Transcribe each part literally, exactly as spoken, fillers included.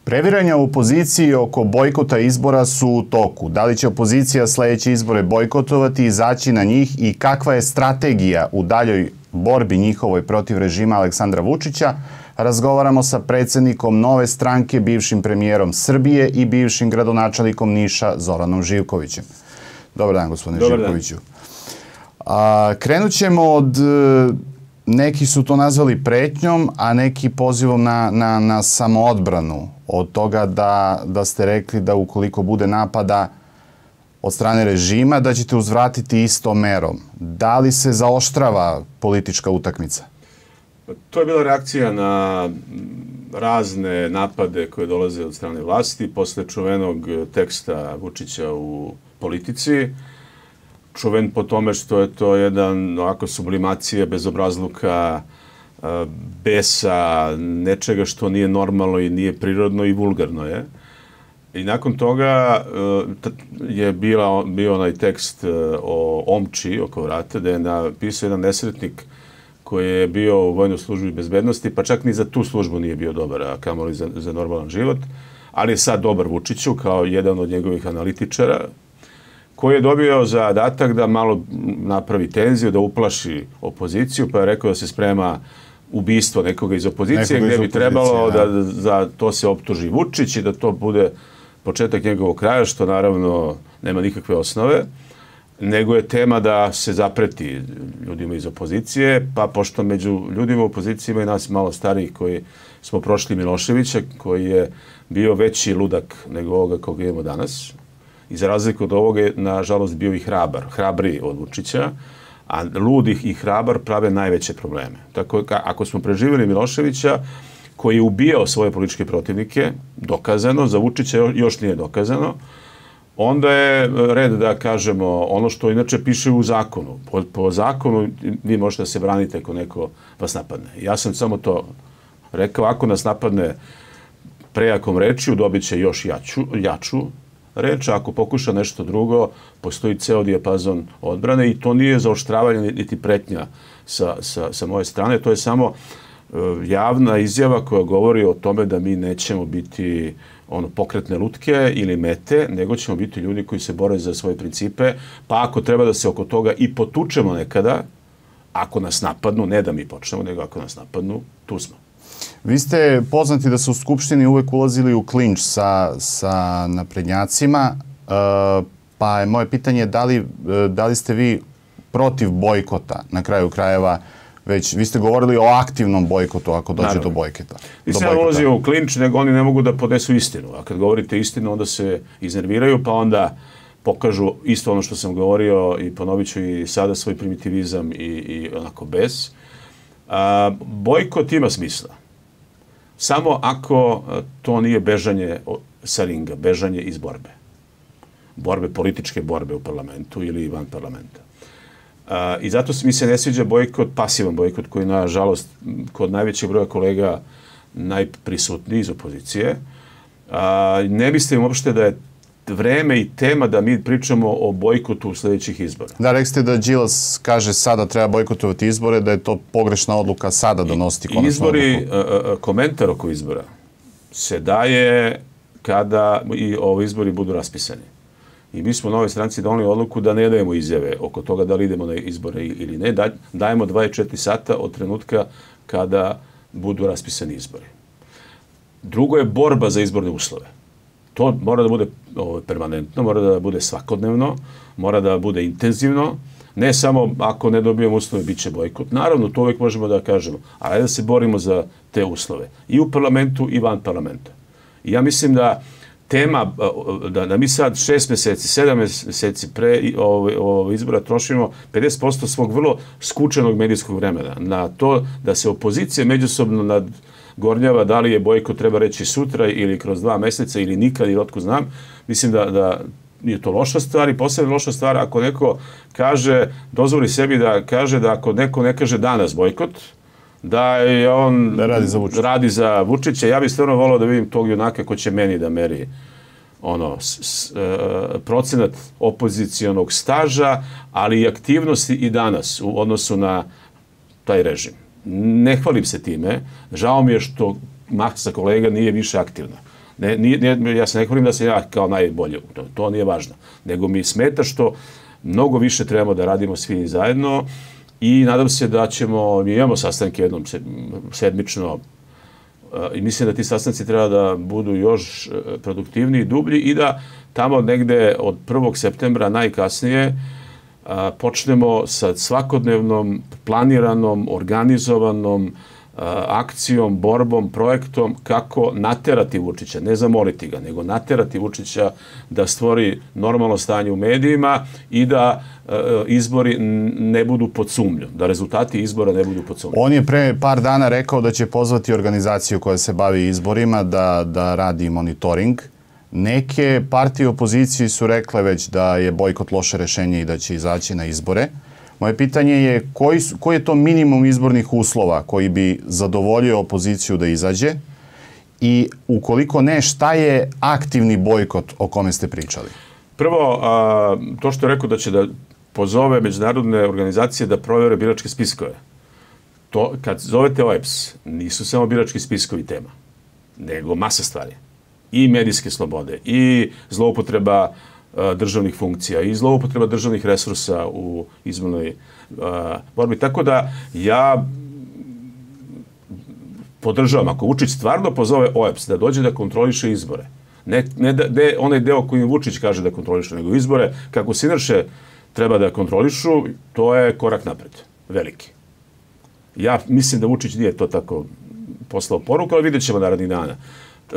Previranja u opoziciji oko bojkota izbora su u toku. Da li će opozicija sledeće izbore bojkotovati, izaći na njih i kakva je strategija u daljoj borbi njihovoj protiv režima Aleksandra Vučića? Razgovaramo sa predsednikom Nove stranke, bivšim premijerom Srbije i bivšim gradonačelnikom Niša Zoranom Živkovićem. Dobar dan, gospodine Dobar Živkoviću. A, krenut ćemo od... Neki su to nazvali pretnjom, a neki pozivom na, na, na samoodbranu. Od toga da, da ste rekli da ukoliko bude napada od strane režima, da ćete uzvratiti istom merom. Da li se zaoštrava politička utakmica? To je bila reakcija na razne napade koje dolaze od strane vlasti posle čuvenog teksta Vučića u Politici. Čuven po tome što je to jedan ovako sublimacija, bezobrazluka, besa, nečega što nije normalno i nije prirodno i vulgarno je. I nakon toga je bila, bio onaj tekst o omči oko vrata, da je napisao jedan nesretnik koji je bio u vojnoj službi bezbednosti, pa čak ni za tu službu nije bio dobar, a kamoli za, za normalan život, ali je sad dobar Vučiću kao jedan od njegovih analitičara, koji je dobio zadatak da malo napravi tenziju, da uplaši opoziciju, pa je rekao da se sprema ubistvo nekoga iz opozicije, gdje bi trebalo da za to se optuži Vučić i da to bude početak njegovog kraja, što naravno nema nikakve osnove, nego je tema da se zapreti ljudima iz opozicije, pa pošto među ljudima u opoziciji ima i nas malo starijih koji smo prošli Miloševića, koji je bio veći ludak nego ovoga koga imamo danas, i za razliku od ovoga je, nažalost, bio i hrabar, hrabriji od Vučića, a ludih i hrabar prave najveće probleme. Tako, ako smo preživjeli Miloševića, koji je ubijao svoje političke protivnike, dokazano, za Vučića još nije dokazano, onda je red da kažemo ono što inače piše u zakonu. Po, po zakonu vi možete da se branite ako neko vas napadne. Ja sam samo to rekao, ako nas napadne prejakom rečju, dobit će još jaču, jaču reč, ako pokuša nešto drugo, postoji ceo dijapazon odbrane i to nije zaoštravanje niti pretnja sa, sa, sa moje strane, to je samo uh, javna izjava koja govori o tome da mi nećemo biti ono pokretne lutke ili mete, nego ćemo biti ljudi koji se bore za svoje principe, pa ako treba da se oko toga i potučemo nekada, ako nas napadnu, ne da mi počnemo, nego ako nas napadnu, tu smo. Vi ste poznati da su u Skupštini uvek ulazili u klinč sa, sa naprednjacima, pa je moje pitanje da li, da li ste vi protiv bojkota na kraju krajeva, već vi ste govorili o aktivnom bojkotu ako dođe Naravno. do bojkota. Nisam ja ulazio u klinč, nego oni ne mogu da podnesu istinu, a kad govorite istinu onda se iznerviraju, pa onda pokažu isto ono što sam govorio i ponovit ću i sada svoj primitivizam i, i onako bez. A, bojkot ima smisla. Samo ako to nije bežanje sa ringa, bežanje iz borbe. Borbe, političke borbe u parlamentu ili van parlamenta. A, I zato mi se ne sviđa bojkot, pasivan bojkot, koji nažalost kod najvećeg broja kolega najprisutniji iz opozicije. A, ne mislim uopšte da je vreme i tema da mi pričamo o bojkotu sljedećih izbora. Da, rekli ste da Đilas kaže sada treba bojkotovati izbore, da je to pogrešna odluka sada donositi konačnu Izbori, odluku. komentar oko izbora se daje kada i ovi izbori budu raspisani. I mi smo u Novoj stranci doneli odluku da ne dajemo izjave oko toga da li idemo na izbore ili ne. Dajemo dvadeset četiri sata od trenutka kada budu raspisani izbori. Drugo je borba za izborne uslove. To mora da bude permanentno, mora da bude svakodnevno, mora da bude intenzivno. Ne samo ako ne dobijemo uslove, bit će bojkot. Naravno, to uvijek možemo da kažemo. Ali da se borimo za te uslove. I u parlamentu i van parlamenta. I ja mislim da tema, da, da mi sad šest meseci, sedam meseci pre ovog izbora trošimo pedeset posto svog vrlo skučenog medijskog vremena na to da se opozicija međusobno nad gornjava da li je bojkot treba reći sutra ili kroz dva meseca ili nikad ili otko znam. Mislim da, da je to loša stvar i posebno loša stvar ako neko kaže, dozvoli sebi da kaže da ako neko ne kaže danas bojkot, da je on da radi za Vučića. Radi za Vučića. Ja bih stvarno volao da vidim tog junaka ko će meni da meri ono, s, s, e, procenat opozicijonog staža, ali i aktivnosti i danas u odnosu na taj režim. Ne hvalim se time. Žao mi je što masa kolega nije više aktivna. Ne, nije, ja se ne hvalim da se ja kao najbolje, to, to nije važno. Nego mi smeta što mnogo više trebamo da radimo svi zajedno i nadam se da ćemo, mi imamo sastanke jednom sedmično i mislim da ti sastanci treba da budu još produktivniji, dublji i da tamo negde od prvog septembra najkasnije a, počnemo sa svakodnevnom, planiranom, organizovanom a, akcijom, borbom, projektom kako naterati Vučića, ne zamoliti ga, nego naterati Vučića da stvori normalno stanje u medijima i da a, izbori ne budu pod sumnjom, da rezultati izbora ne budu pod sumnjom. On je pre par dana rekao da će pozvati organizaciju koja se bavi izborima da, da radi monitoring. Neke partije opozicije su rekle već da je bojkot loše rešenje i da će izaći na izbore. Moje pitanje je koji, su, koji je to minimum izbornih uslova koji bi zadovoljio opoziciju da izađe i ukoliko ne, šta je aktivni bojkot o kome ste pričali? Prvo, a, to što je rekao da će da pozove međunarodne organizacije da provere biračke spiskove. To, kad zovete O E B S, nisu samo birački spiskovi tema, nego masa stvari. I medijske slobode, i zloupotreba a, državnih funkcija, i zloupotreba državnih resursa u izbornoj borbi. Tako da ja podržavam, ako Vučić stvarno pozove O E B S da dođe da kontroliše izbore, ne, ne, da, ne onaj deo koji Vučić kaže da kontroliše, nego izbore, kako se inače treba da kontrolišu, to je korak napred, veliki. Ja mislim da Vučić nije to tako poslao poruku, ali vidjet ćemo narednih dana. E,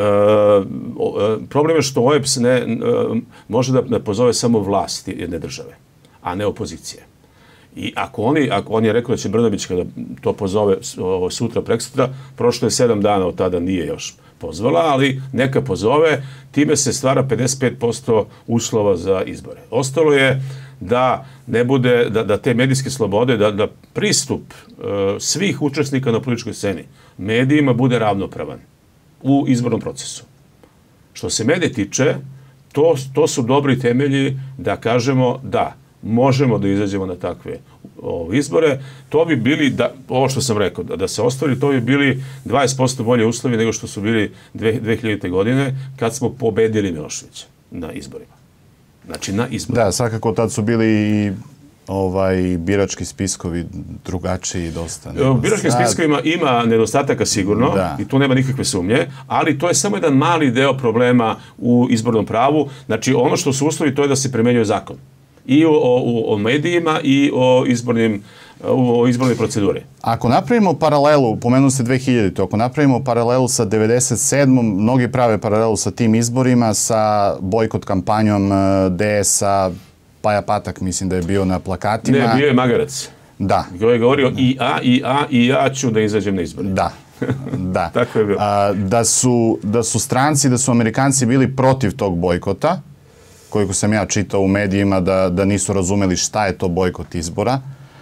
problem je što O E B S ne, e, može da, da pozove samo vlast jedne države, a ne opozicije. I ako oni, ako on je rekao da će Brnabić kada to pozove sutra, preksutra, prošlo je sedam dana od tada, nije još pozvala, ali neka pozove, time se stvara pedeset pet posto uslova za izbore. Ostalo je da ne bude, da, da te medijske slobode, da, da pristup uh, svih učesnika na političkoj sceni medijima bude ravnopravan u izbornom procesu. Što se mene tiče, to, to su dobri temelji da kažemo da možemo da izađemo na takve o, izbore. To bi bili, da, ovo što sam rekao, da, da se ostvari, to bi bili dvadeset posto bolje uslovi nego što su bili dve hiljadite. godine kad smo pobedili Miloševića na izborima. Znači, na izborima. Da, svakako tad su bili i ovaj, birački spiskovi drugačiji dosta. U biračkim sad... spiskovima ima nedostataka sigurno, da. I tu nema nikakve sumnje, ali to je samo jedan mali deo problema u izbornom pravu. Znači, ono što su uslovi, to je da se primenjuje zakon. I o, o, o medijima i o izbornim o izbornoj proceduri. Ako napravimo paralelu, pomenuli ste dve hiljadite. Ako napravimo paralelu sa devedeset sedmom. Mnogi prave paralelu sa tim izborima, sa bojkot kampanjom D S-a, Paja Patak, mislim da je bio na plakatima. Ne, bio je Magarac. Da. Koji je govorio i a, i a, i ja ću da izađem na izbore. Da. Da. Tako je bilo. A, da, su, da su stranci, da su Amerikanci bili protiv tog bojkota, koliko sam ja čitao u medijima, da, da nisu razumeli šta je to bojkot izbora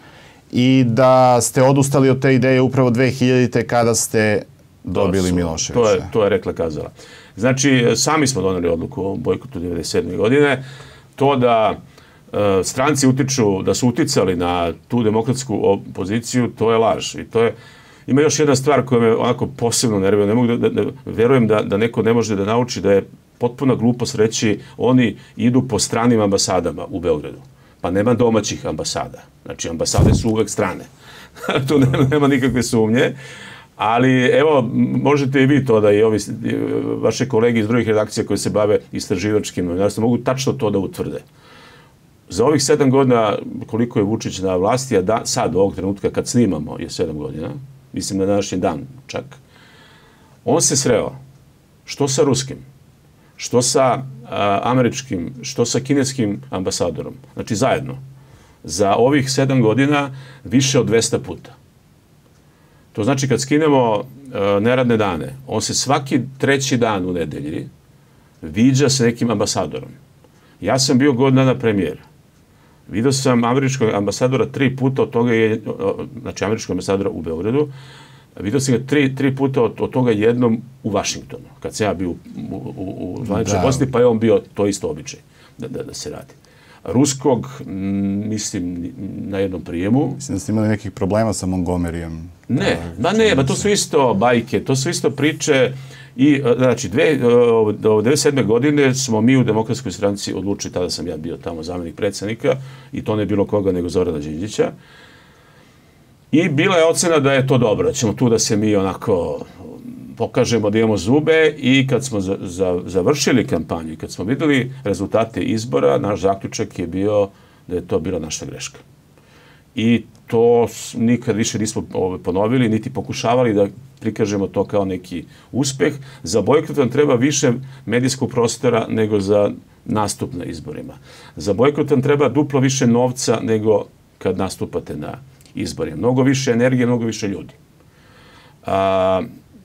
i da ste odustali od te ideje upravo dve hiljadite. kada ste dobili Miloševića. To je, to je rekla kazala. Znači, sami smo doneli odluku o bojkotu devedeset sedme. godine. To da e, stranci utiču, da su uticali na tu demokratsku opoziciju, to je laž. I to je, ima još jedna stvar koja me onako posebno nervira. Ne mogu da, da, da verujem da, da neko ne može da nauči da je potpuna glupost reći oni idu po stranim ambasadama u Beogradu. Pa nema domaćih ambasada. Znači, ambasade su uvek strane. Tu nema, nema nikakve sumnje. Ali, evo, možete i vi to da i ovi vaše kolege iz drugih redakcija koje se bave istraživačkim novinarstvom mogu tačno to da utvrde. Za ovih sedam godina, koliko je Vučić na vlasti, a da, sad, ovog trenutka, kad snimamo, je sedam godina, mislim na današnji dan čak, on se sreo što sa ruskim, što sa a, američkim, što sa kineskim ambasadorom. Znači, zajedno. Za ovih sedam godina više od dvesta puta. To znači, kad skinemo a, neradne dane, on se svaki treći dan u nedelji viđa sa nekim ambasadorom. Ja sam bio godina na premijera. Vidio sam američkog ambasadora tri puta, od toga je, znači američkog ambasadora u Beogradu, vidio sam ga tri, tri puta od, od toga jednom u Vašingtonu, kad sam ja bio u, u, u zvaničnoj posti, pa je on bio to isto običaj da, da, da se radi. ruskog, mislim, na jednom prijemu. Mislim da ste imali nekih problema sa Montgomeryjem. Ne, ba ne, ba to su isto bajke, to su isto priče. I, znači, dve, do devedeset sedme godine smo mi u Demokratskoj stranci odlučili, tada sam ja bio tamo zamjenik predsjednika, i to ne bilo koga nego Zorana Đinđića. I bila je ocena da je to dobro, da ćemo tu da se mi onako pokažemo da imamo zube, i kad smo za, za, završili kampanju i kad smo videli rezultate izbora, naš zaključak je bio da je to bila naša greška. I to nikad više nismo ponovili, niti pokušavali da prikažemo to kao neki uspeh. Za bojkot vam treba više medijskog prostora nego za nastup na izborima. Za bojkot vam treba duplo više novca nego kad nastupate na izborima. Mnogo više energije, mnogo više ljudi. A,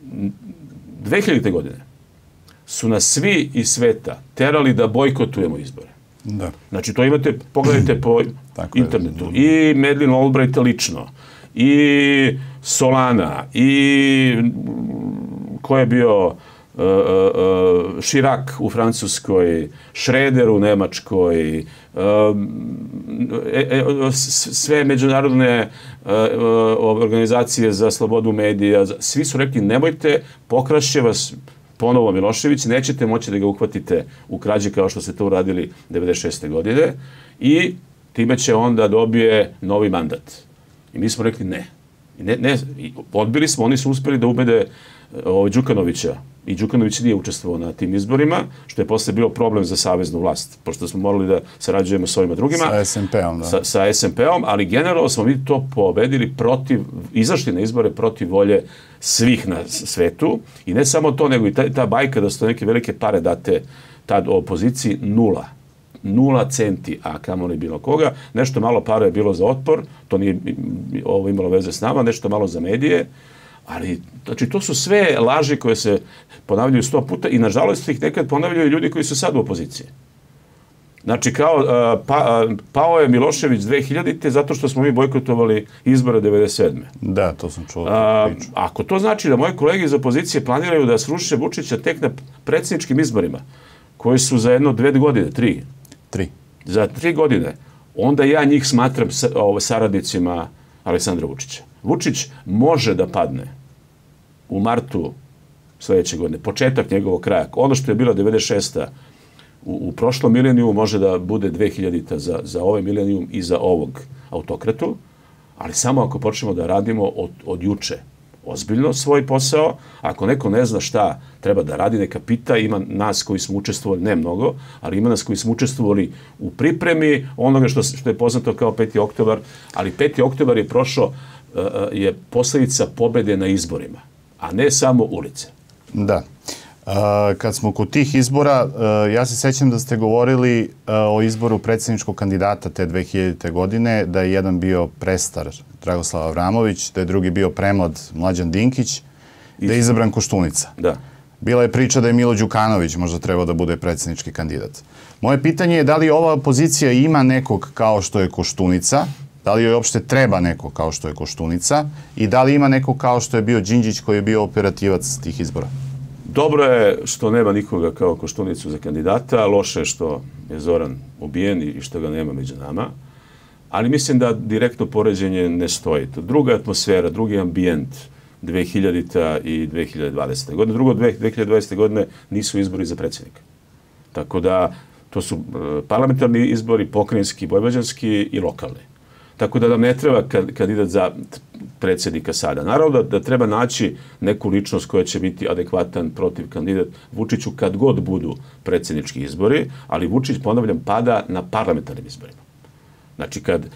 dve hiljadite. godine su nas svi iz sveta terali da bojkotujemo izbore. Da. Znači, to imate, pogledajte po internetu. I Madeleine Albright lično, i Solana, i ko je bio uh, uh, Chirac u Francuskoj, Schroeder u Nemačkoj, uh, e, e, sve međunarodne uh, organizacije za slobodu medija, svi su rekli nemojte, pokrašće vas ponovo Milošević, nećete moći da ga uhvatite u krađi kao što ste to uradili devedeset šeste. godine, i time će onda dobije novi mandat. I mi smo rekli ne. Ne, ne, odbili smo, oni su uspeli da ubede ovaj, Đukanovića, i Đukanović nije učestvovao na tim izborima, što je posle bio problem za saveznu vlast, pošto smo morali da sarađujemo s ovima drugima. Sa es em pe-om, da. Sa, sa es em pe-om, ali generalno smo mi to pobedili protiv, izašli na izbore protiv volje svih na svetu, i ne samo to, nego i ta, ta bajka da su to neke velike pare date tad opoziciji, nula. Nula centi, a kamo li bilo koga. Nešto malo para je bilo za otpor, to nije ovo imalo veze s nama, nešto malo za medije, ali znači, to su sve laži koje se ponavljaju sto puta, i nažalost ih nekad ponavljaju ljudi koji su sad u opoziciji. Znači, kao pa, pao je Milošević dve hiljadite. zato što smo mi bojkotovali izbore devedeset sedme. Da, to sam čuo. A, ako to znači da moji kolege iz opozicije planiraju da sruše Vučića tek na predsjedničkim izborima, koji su za jedno dve godine, tri, Tri. za tri godine, onda ja njih smatram sa, ovo, saradnicima Aleksandra Vučića. Vučić može da padne u martu sljedeće godine, početak njegovog kraja. Ono što je bilo devedeset šesta. U, u prošlom milenijumu može da bude dve hiljadita. za, za ovaj milenijum i za ovog autokratu, ali samo ako počnemo da radimo od, od juče ozbiljno svoj posao. Ako neko ne zna šta treba da radi, neka pita. Ima nas koji smo učestvovali, ne mnogo, ali ima nas koji smo učestvovali u pripremi onoga što, što je poznato kao peti oktobar, ali peti oktobar je prošao, uh, je posljedica pobede na izborima, a ne samo ulice. Da. Uh, kad smo kod tih izbora, uh, ja se sećam da ste govorili uh, o izboru predsjedničkog kandidata te dve hiljadite. godine, da je jedan bio prestar Dragoslav Avramović, da je drugi bio premlad Mlađan Dinkić, da je izabran Koštunica. Da. Bila je priča da je Milo Đukanović možda trebao da bude predsjednički kandidat. Moje pitanje je da li ova opozicija ima nekog kao što je Koštunica, da li joj uopšte treba neko kao što je Koštunica, i da li ima neko kao što je bio Đinđić koji je bio operativac tih izbora? Dobro je što nema nikoga kao Koštunicu za kandidata, loše je što je Zoran ubijen i što ga nema među nama, ali mislim da direktno poređenje ne stoji. To druga atmosfera, drugi ambijent dve hiljadite. i dve hiljade dvadesete. godine. Drugo, dve hiljade dvadesete. godine nisu izbori za predsjednika. Tako da to su parlamentarni izbori, pokrajinski, vojvođanski i lokalni. Tako da nam ne treba kandidat za predsjednika sada. Naravno da, da treba naći neku ličnost koja će biti adekvatan protiv kandidat Vučiću kad god budu predsjednički izbori, ali Vučić, ponavljam, pada na parlamentarnim izborima. Znači, kad,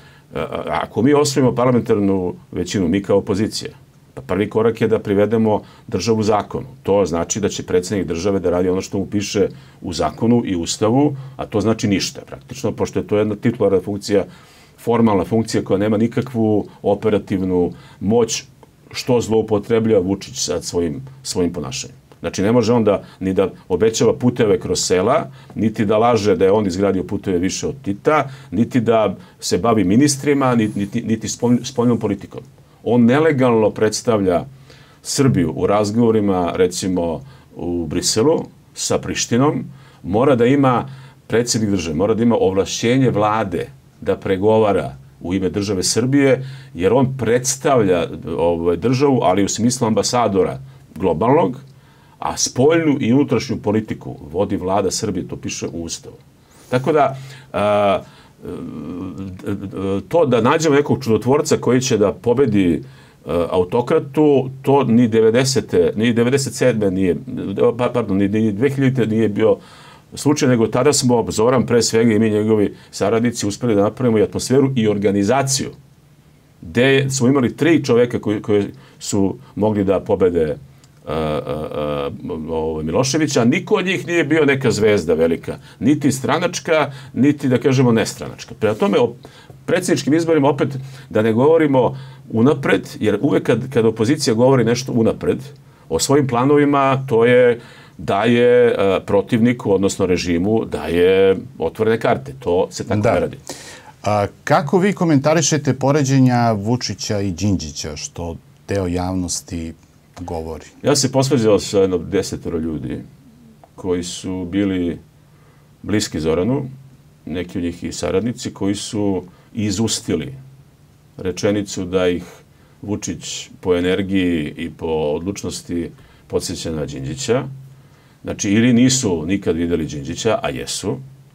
ako mi osvojimo parlamentarnu većinu, mi kao opozicija, pa prvi korak je da privedemo državu zakonu. To znači da će predsjednik države da radi ono što mu piše u zakonu i ustavu, a to znači ništa praktično, pošto je to jedna titularna funkcija, formalna funkcija koja nema nikakvu operativnu moć, što zloupotrebljava Vučić sad svojim, svojim ponašanjem. Znači, ne može on da, ni da obećava puteve kroz sela, niti da laže da je on izgradio puteve više od Tita, niti da se bavi ministrima, niti, niti, niti spoljnom politikom. On nelegalno predstavlja Srbiju u razgovorima, recimo, u Briselu sa Prištinom, mora da ima predsjednik države mora da ima ovlašćenje vlade da pregovara u ime države Srbije, jer on predstavlja ovaj, državu, ali u smislu ambasadora globalnog, a spoljnu i unutrašnju politiku vodi vlada Srbije, to piše u Ustavu. Tako da, a, to da nađemo nekog čudotvorca koji će da pobedi autokratu, to ni devedesete, ni devedeset sedme nije, pardon, ni dve hiljadite nije bio slučaj, nego tada smo, Zoran pre svega i mi njegovi saradnici, uspeli da napravimo i atmosferu i organizaciju, gde smo imali tri čoveka koji, koji su mogli da pobede uh, uh, uh, Miloševića, a niko od njih nije bio neka zvezda velika, niti stranačka, niti, da kažemo, nestranačka. Prema tome, o predsjedničkim izborima, opet, da ne govorimo unapred, jer uvek kad, kad opozicija govori nešto unapred, o svojim planovima, to je daje uh, protivniku, odnosno režimu, daje otvorene karte. To se tako da ne radi. A, kako vi komentarišete poređenja Vučića i Đinđića, što deo javnosti govori? Ja se posvađao sa jedno desetoro ljudi koji su bili bliski Zoranu, neki od njih i saradnici, koji su izustili rečenicu da ih Vučić po energiji i po odlučnosti podsjeća na Đinđića. Znači, ili nisu nikad videli Đinđića, a jesu,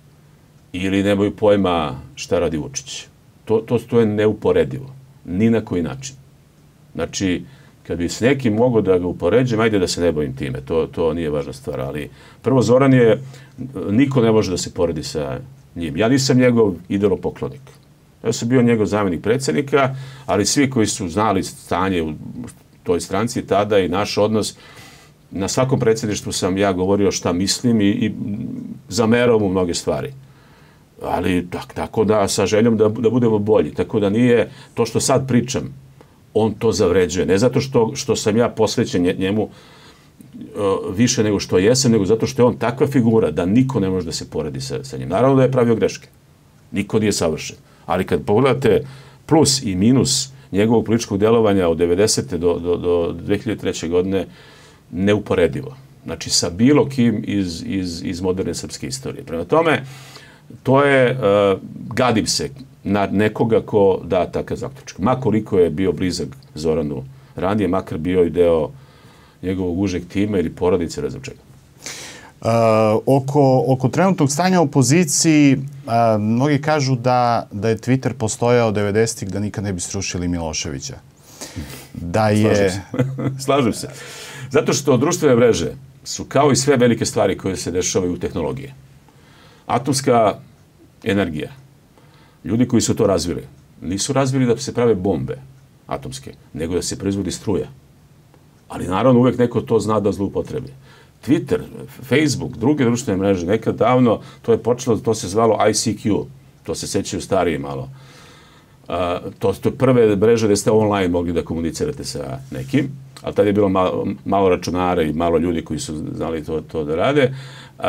ili nemaju pojma šta radi Vučić. To, to, to je neuporedivo. Ni na koji način. Znači, kad bi s nekim mogo da ga upoređem, ajde da se ne bojim time. To, to nije važna stvar. Ali prvo, Zoran je, niko ne može da se poredi sa njim. Ja nisam njegov idolopoklonik. Ja sam bio njegov zamjenik predsjednika, ali svi koji su znali stanje u toj stranci tada i naš odnos, na svakom predsjedništvu sam ja govorio šta mislim i, i zamerao mu mnoge stvari. Ali tak, tako da sa željom da, da budemo bolji. Tako da nije to što sad pričam, on to zavređuje. Ne zato što, što sam ja posvećen njemu uh, više nego što jesam, nego zato što je on takva figura da niko ne može da se poredi sa, sa njim. Naravno da je pravio greške. Niko nije savršen. Ali kad pogledate plus i minus njegovog političkog delovanja od devedesete do, do, do dve hiljade treće. godine, neuporedivo. Znači, sa bilo kim iz, iz, iz moderne srpske istorije. Prema tome, to je, uh, gadim se na nekoga ko da takav zaključak. Ma koliko je bio blizak Zoranu ranije, makar bio i deo njegovog užeg tima ili porodice, ne znam čega. Uh, oko, oko trenutnog stanja u opoziciji, uh, mnogi kažu da, da je Twitter postojao devedesetih da nikad ne bi srušili Miloševića. Da je... Slažem se. Slažem se. Zato što društvene mreže su kao i sve velike stvari koje se dešavaju u tehnologiji. Atomska energija. Ljudi koji su to razvili, nisu razvili da se prave bombe atomske, nego da se proizvodi struja. Ali naravno uvek neko to zna da zloupotrebi. Twitter, Facebook, druge društvene mreže, nekad davno to je počelo, to se zvalo I C Q. To se sećaju starije malo. Uh, to, to je prve mreže gde ste online mogli da komunicirate sa nekim, ali tad je bilo malo, malo računara i malo ljudi koji su znali to, to da rade. Uh,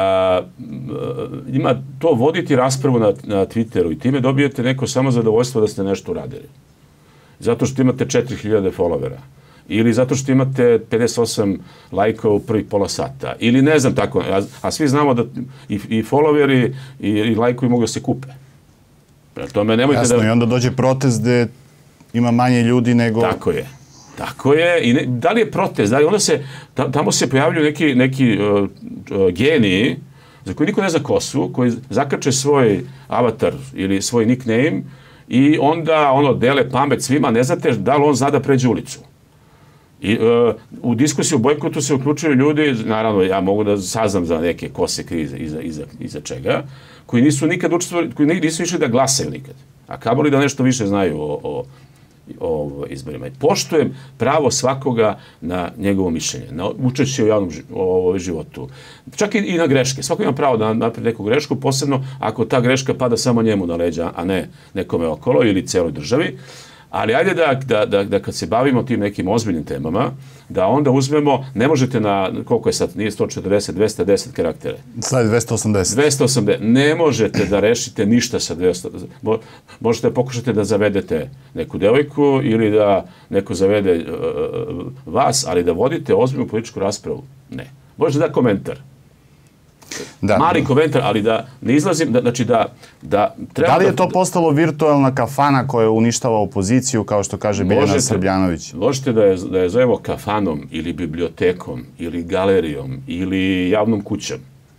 ima to voditi raspravu na, na Twitteru i time dobijete neko samo zadovoljstvo da ste nešto uradili. Zato što imate četiri hiljade followera. Ili zato što imate pedeset osam lajkova u prvih pola sata. Ili ne znam tako. A, a svi znamo da i, i followeri i, i lajkovi mogu da se kupe. Prema tome, nemojte Jasno, da... i onda dođe protest gde ima manje ljudi nego... Tako je. Tako je. I ne, da li je protest? Da li onda se, tamo se pojavljuju neki, neki uh, uh, geniji za koji niko ne zna ko su, koji zakače svoj avatar ili svoj nickname i onda ono dele pamet svima, ne znate da li on zna da pređe ulicu. I uh, u diskusiju o bojkotu se uključuju ljudi, naravno ja mogu da saznam za neke kose krize iza, iza, iza čega, koji nisu nikad učestvovali, koji nisu išli da glasaju nikad. A kamoli da nešto više znaju o, o, o izborima. Poštujem pravo svakoga na njegovo mišljenje, na učešće u javnom o, životu. Čak i, i na greške. Svako ima pravo da napravi neku grešku, posebno ako ta greška pada samo njemu na leđa, a ne nekome okolo ili celoj državi. Ali ajde da, da, da, da kad se bavimo tim nekim ozbiljnim temama, da onda uzmemo, ne možete na, koliko je sad, nije sto četrdeset, dvesta deset karaktere. Sad je dvesta osamdeset. dvesta osamdeset. Ne možete da rešite ništa sa dvesta. Možete da pokušate da zavedete neku devojku ili da neko zavede uh, vas, ali da vodite ozbiljnu političku raspravu. Ne. Možete da komentar. Da. Mali komentar, ali da ne izlazim, da, znači da, da treba... Da li je to postalo virtualna kafana koja uništava opoziciju, kao što kaže Biljana Srbljanović? Možete da je, da je zovemo kafanom ili bibliotekom ili galerijom ili javnom kućom.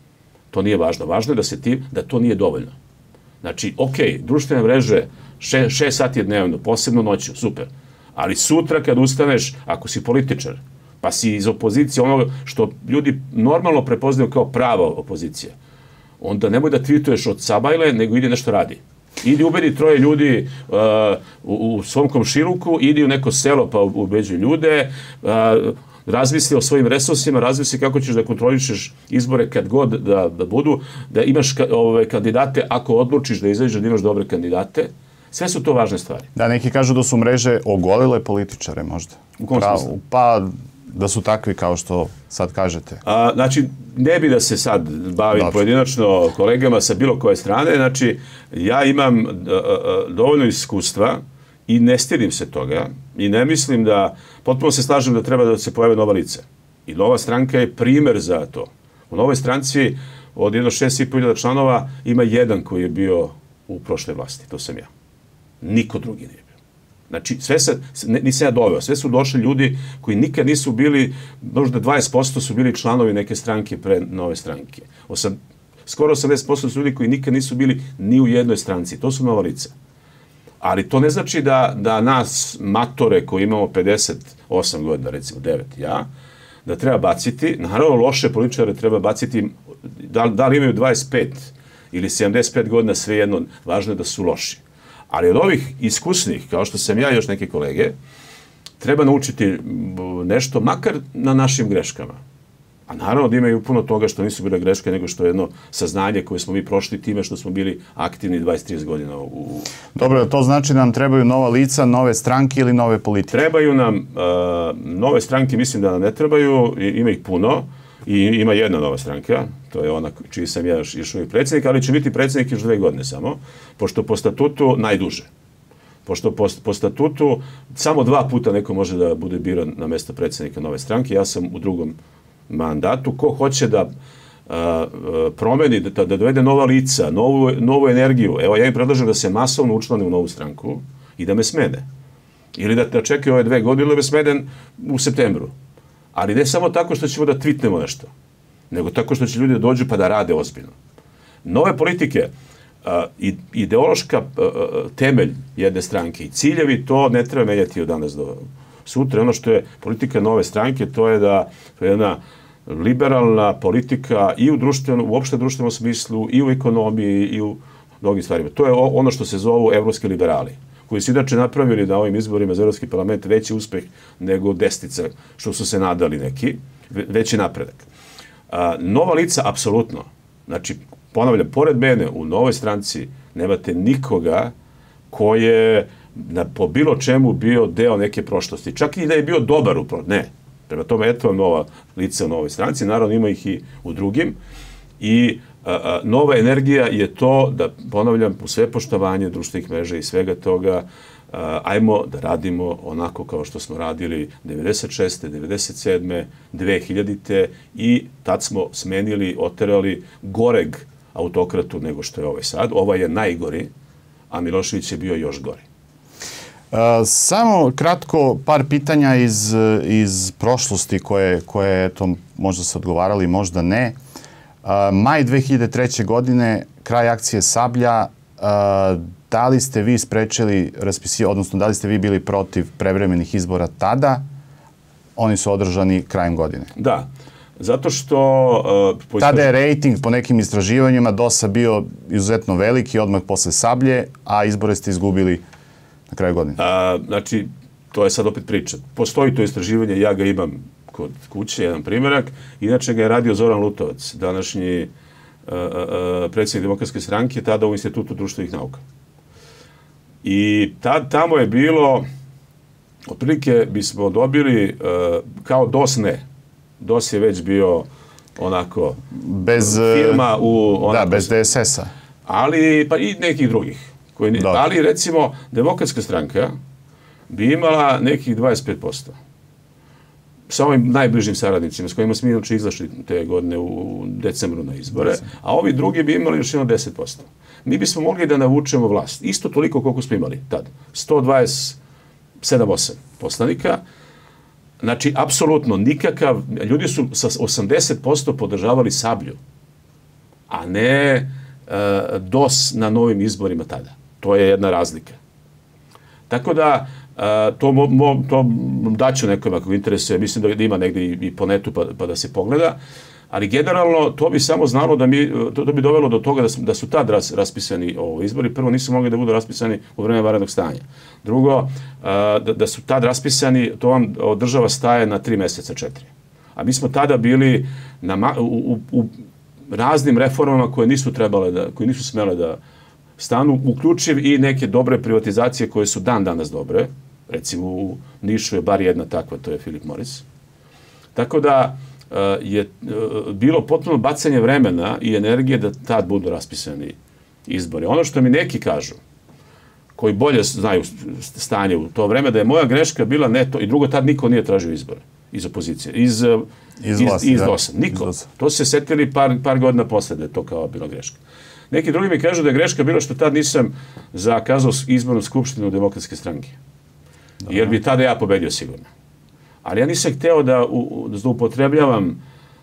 To nije važno. Važno je da se ti, da to nije dovoljno. Znači, ok, društvene mreže še, šest sati dnevno, posebno noću, super. Ali sutra kad ustaneš, ako si političar, pa si iz opozicije onoga što ljudi normalno prepoznaju kao prava opozicija, onda nemoj da tweetuješ od Sabajle, nego idi nešto radi. Idi ubedi troje ljudi uh, u, u svom komšiluku, idi u neko selo pa ubeđuj ljude, uh, razmisli o svojim resursima, razmisli kako ćeš da kontrolišeš izbore kad god da, da budu, da imaš ka, ove, kandidate, ako odlučiš da izađeš da imaš dobre kandidate. Sve su to važne stvari. Da, neki kažu da su mreže ogolile političare možda. U kom smislu? Pa da su takvi kao što sad kažete. A, znači, ne bi da se sad bavim Dobre. pojedinačno kolegama sa bilo koje strane. Znači, ja imam a, a, dovoljno iskustva i ne stidim se toga i ne mislim da, potpuno se slažem da treba da se pojave nova lica. I Nova stranka je primer za to. U Novoj stranci od jedno šest i po hiljada članova ima jedan koji je bio u prošloj vlasti, to sam ja. Niko drugi nije bio. Znači, sve se, nisam ja doveo, sve su došli ljudi koji nikad nisu bili, možda dvadeset posto su bili članovi neke stranke pre Nove stranke. Osam, skoro osamdeset posto su ljudi koji nikad nisu bili ni u jednoj stranci. To su nova lica. Ali to ne znači da, da nas, matore koji imamo pedeset osam godina, recimo devet, ja, da treba baciti. Naravno, loše političare treba baciti, da, da li imaju dvadeset pet ili sedamdeset pet godina, sve jedno, važno je da su loši. Ali od ovih iskusnih, kao što sam ja i još neke kolege, treba naučiti nešto, makar na našim greškama. A naravno da imaju puno toga što nisu bile greške, nego što je jedno saznanje koje smo mi prošli time što smo bili aktivni dvadeset trideset godina. U... Dobro, to znači da nam trebaju nova lica, nove stranke ili nove politike? Trebaju nam, uh, nove stranke mislim da nam ne trebaju, ima ih puno. I ima jedna nova stranka, to je ona čiji sam ja još, još uvijek predsjednik, ali će biti predsjednik još dve godine samo, pošto po statutu najduže. Pošto po, po statutu samo dva puta neko može da bude biran na mjesto predsjednika nove stranke, ja sam u drugom mandatu. Ko hoće da a, promeni, da, da dovede nova lica, novu, novu energiju, evo ja im predlažem da se masovno učlane u novu stranku i da me smene. Ili da, da čekaju ove dve godine ili da me smene u septembru. Ali ne samo tako što ćemo da tweetnemo nešto, nego tako što će ljudi da dođu pa da rade ozbiljno. Nove politike, ideološka temelj jedne stranke i ciljevi, to ne treba menjati od danas do sutra. Ono što je politika nove stranke, to je da to je jedna liberalna politika i u društvenom, uopšte društvenom smislu, i u ekonomiji, i u mnogim stvarima. To je ono što se zovu evropski liberali, koji su inače napravili na ovim izborima za Evropski parlament veći uspeh nego desnica, što su se nadali neki, veći napredak. A, nova lica, apsolutno. Znači, ponavljam, pored mene u Novoj stranci nemate nikoga ko je na, po bilo čemu bio deo neke prošlosti. Čak i da je bio dobar u prošlosti. Ne. Prema tome, eto nova lica u Novoj stranci. Naravno, ima ih i u drugim. I a, a, nova energija je to da, ponavljam, u sve poštovanje društvenih mreža i svega toga, a, ajmo da radimo onako kao što smo radili devedeset šeste, devedeset sedme, dve hiljadite i tad smo smenili, oterali goreg autokratu nego što je ovaj sad. Ovaj je najgori, a Milošević je bio još gori. Uh, samo kratko par pitanja iz, iz prošlosti koje, koje eto, možda se odgovarali, možda ne. Uh, maj dve hiljade treće. godine, kraj akcije Sablja, uh, da li ste vi sprečili raspisivanje, odnosno da li ste vi bili protiv prevremenih izbora tada? Oni su održani krajem godine. Da, zato što... Uh, tada je rejting po nekim istraživanjima D O S-a bio izuzetno veliki, odmah posle Sablje, a izbore ste izgubili na kraju godine. A, znači, to je sad opet priča. Postoji to istraživanje, ja ga imam kod kuće, jedan primjerak. Inače ga je radio Zoran Lutovac, današnji uh, uh, predsjednik Demokratske stranke, tada u Institutu društvenih nauka. I tad, tamo je bilo, otprilike bismo dobili, uh, kao D O S ne. D O S je već bio onako bez, firma u... Onako, da, bez D S S-a. Ali, pa i nekih drugih. Koji, ali, recimo, Demokratska stranka bi imala nekih dvadeset pet posto. sa ovim najbližim saradnicima s kojima smo inače izašli te godine u decembru na izbore, a ovi drugi bi imali još jedno deset posto. Mi bismo mogli da navučemo vlast. Isto toliko koliko smo imali tad. sto dvadeset sedam osam poslanika. Znači, apsolutno nikakav... Ljudi su sa osamdeset posto podržavali Sablju, a ne uh, D O S na novim izborima tada. To je jedna razlika. Tako da, uh, to, mo, mo, to daću nekom ako interesuje. Mislim da ima negdje i, i po netu pa, pa da se pogleda. Ali generalno to bi samo znalo da mi, to, to bi dovelo do toga da su, da su tad ras, raspisani ovo, izbori. Prvo, nisu mogli da budu raspisani u vreme vanrednog stanja. Drugo, da, da su tad raspisani, to vam država staje na tri meseca, četiri. A mi smo tada bili na, u, u, u raznim reformama koje nisu trebale da, koje nisu smele da stanu, uključiv i neke dobre privatizacije koje su dan danas dobre. Recimo u Nišu je bar jedna takva, to je Philip Morris. Tako da je bilo potpuno bacanje vremena i energije da tad budu raspisani izbori. Ono što mi neki kažu, koji bolje znaju stanje u to vreme, da je moja greška bila ne to, i drugo, tad niko nije tražio izbore iz opozicije, iz, iz, iz, iz D O S-a. Niko. To se setili par, par godina posle da je to kao bila greška. Neki drugi mi kažu da je greška bila što tad nisam zakazao izbornu skupštinu Demokratske stranke. Dobro. Jer bi tada ja pobedio sigurno. Ali ja nisam hteo da, u, da upotrebljavam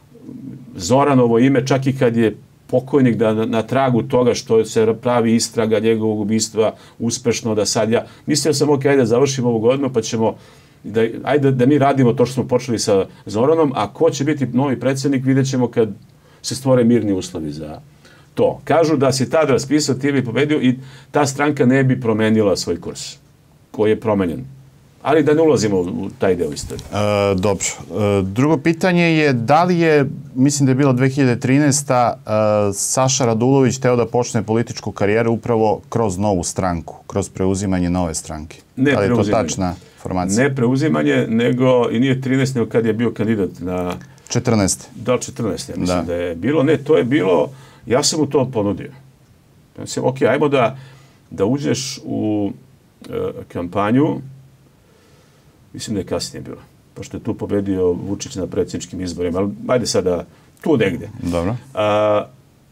Zoranovo ime, čak i kad je pokojnik da na, na tragu toga što se pravi istraga njegovog ubistva uspešno, da sad ja... Mislio sam, ok, ajde, završimo ovu godinu, pa ćemo... Da, ajde da mi radimo to što smo počeli sa Zoranom, a ko će biti novi predsjednik, vidjet ćemo kad se stvore mirni uslovi za to. Kažu da si tad raspisao, ti bi pobedio i ta stranka ne bi promenila svoj kurs, koji je promenjen. Ali da ne ulazimo u taj deo istorije. E, dobro. E, drugo pitanje je da li je, mislim da je bilo dve hiljade trinaesta. E, Saša Radulović teo da počne političku karijeru upravo kroz novu stranku, kroz preuzimanje nove stranke. Ne da li je to preuzimanje. tačna informacija? Ne preuzimanje, nego i nije trinaest, nego kad je bio kandidat na... četrnaest. Da, četrnaest, ja mislim da. da je bilo. Ne, to je bilo... Ja sam mu to ponudio. Ja sam, ok, ajmo da, da uđeš u e, kampanju. Mislim da je kasnije bilo, pošto je tu pobedio Vučić na predsjedničkim izborima, ali ajde sada tu negde. Dobro. A,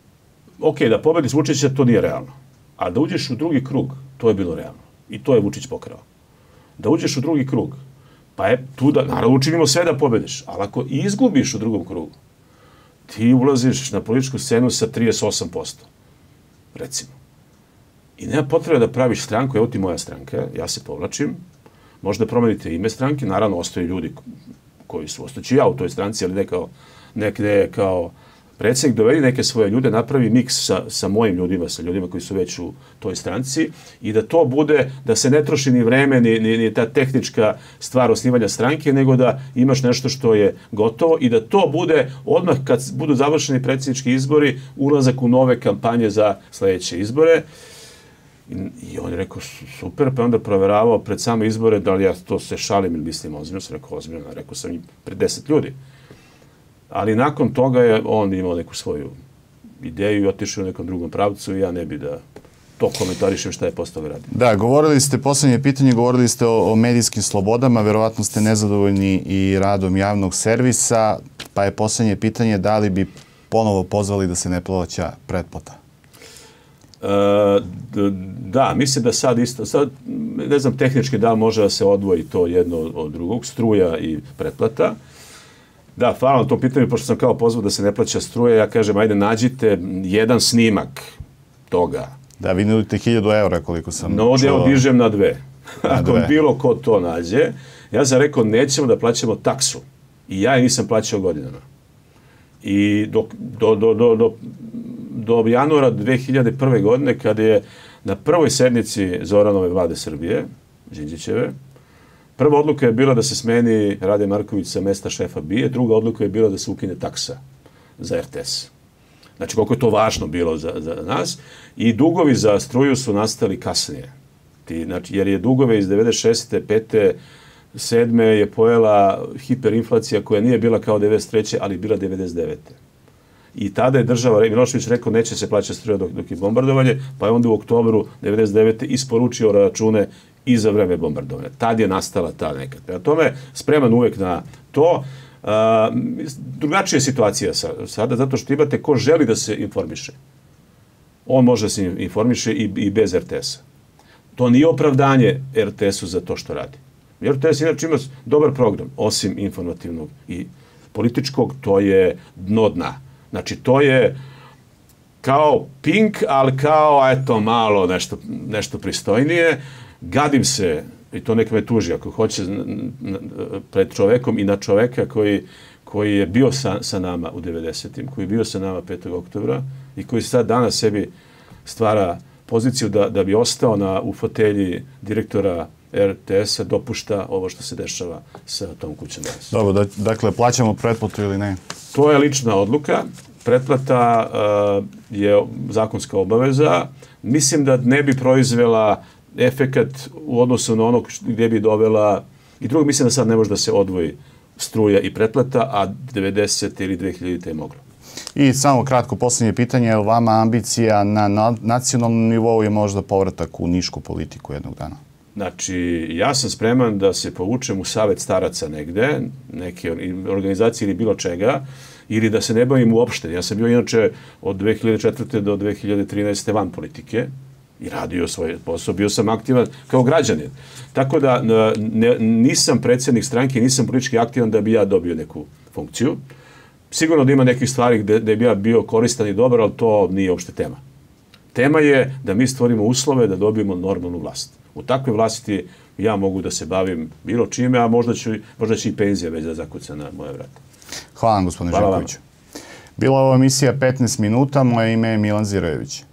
ok, da pobediš Vučića, to nije realno. A da uđeš u drugi krug, to je bilo realno. I to je Vučić pokrao. Da uđeš u drugi krug, pa je tu da, naravno, učinimo sve da pobediš, ali ako izgubiš u drugom krugu, ti ulaziš na političku scenu sa trideset osam posto, recimo. I nema potrebe da praviš stranku, evo ti moja stranka, ja se povlačim, možda promenite ime stranke, naravno ostaju ljudi koji su, ostaći ja u toj stranci, ali ne kao, nekde kao predsjednik, dovedi neke svoje ljude, napravi miks sa, sa mojim ljudima, sa ljudima koji su već u toj stranci i da to bude, da se ne troši ni vreme, ni, ni, ni ta tehnička stvar osnivanja stranke, nego da imaš nešto što je gotovo i da to bude odmah kad budu završeni predsjednički izbori, ulazak u nove kampanje za sljedeće izbore. I on je rekao, super, pa onda proveravao pred same izbore da li ja to se šalim ili mislim ozbiljno. Sam rekao ozbiljno, rekao sam i pred deset ljudi. Ali nakon toga je on imao neku svoju ideju i otišao u nekom drugom pravcu i ja ne bi da to komentarišem šta je postao radi. Da, govorili ste, posljednje pitanje, govorili ste o, o medijskim slobodama, verovatno ste nezadovoljni i radom javnog servisa, pa je posljednje pitanje da li bi ponovo pozvali da se ne plaća pretplata? Uh, da, mislim da sad isto, sad, ne znam tehnički da li može da se odvoji to jedno od drugog, struja i pretplata. Da, hvala na tom pitanju, pošto sam kao pozvao da se ne plaća struja, ja kažem, ajde nađite jedan snimak toga. Da, vi nudite hiljadu eura koliko sam no, čuo. No, ovdje dižem na dve. Na Ako dve. bilo ko to nađe, ja sam rekao, nećemo da plaćamo taksu. I ja je nisam plaćao godinama. I do, do, do, do, do do januara dve hiljade prve. godine, kada je na prvoj sednici Zoranove vlade Srbije, Đinđićeve, prva odluka je bila da se smeni Rade Marković sa mesta šefa B I A, druga odluka je bila da se ukine taksa za R T S. Znači, koliko je to važno bilo za, za nas. I dugovi za struju su nastali kasnije. Ti, znači, jer je dugove iz devedeset šeste, pete, sedme je pojela hiperinflacija koja nije bila kao devedeset treće, ali bila devedeset devete. I tada je država, Milošević rekao, neće se plaćati struja dok, dok je bombardovanje, pa je onda u oktobru devedeset devete isporučio račune i za vreme bombardovanja. Tad je nastala ta neka. Prema tome, spreman uvek na to. Uh, drugačija je situacija sada, zato što imate ko želi da se informiše. On može da se informiše i, i bez er te es-a. To nije opravdanje er te es-u za to što radi. er te es inače ima dobar program, osim informativnog i političkog, to je dno dna. Znači, to je kao Pink, ali kao, eto, malo nešto, nešto pristojnije. Gadim se, i to neka me tuži, ako hoće, pred čovekom i na čoveka koji, koji je bio sa, sa nama u devedesetim, koji je bio sa nama petog oktobra i koji sad danas sebi stvara poziciju da, da bi ostao na, u fotelji direktora er te es-a, dopušta ovo što se dešava sa tom kućom danas. Dobro, da, dakle, plaćamo pretplatu ili ne? To je lična odluka. Pretplata uh, je zakonska obaveza. Mislim da ne bi proizvela efekat u odnosu na ono gdje bi dovela, i drugo, mislim da sad ne može da se odvoji struja i pretplata, a devedesete ili dve hiljadite je moglo. I samo kratko posljednje pitanje, je li vama ambicija na, na nacionalnom nivou je možda povratak u nišku politiku jednog dana? Znači, ja sam spreman da se povučem u savet staraca negde, neke organizacije ili bilo čega, ili da se ne bavim uopšte. Ja sam bio inače od dve hiljade četvrte do dve hiljade trinaeste van politike i radio svoj posao, bio sam aktivan kao građanin. Tako da ne, nisam predsjednik stranke, nisam politički aktivan da bi ja dobio neku funkciju. Sigurno da ima nekih stvari gde, gde bi ja bio koristan i dobar, ali to nije uopšte tema. Tema je da mi stvorimo uslove da dobijemo normalnu vlast. U takvoj vlasti ja mogu da se bavim bilo čime, a možda, ću, možda će i penzija već da zakuca na moje vrata. Hvala vam, gospodine Živkoviću. Bila je ovo emisija petnaest minuta, moje ime je Milan Zirojević.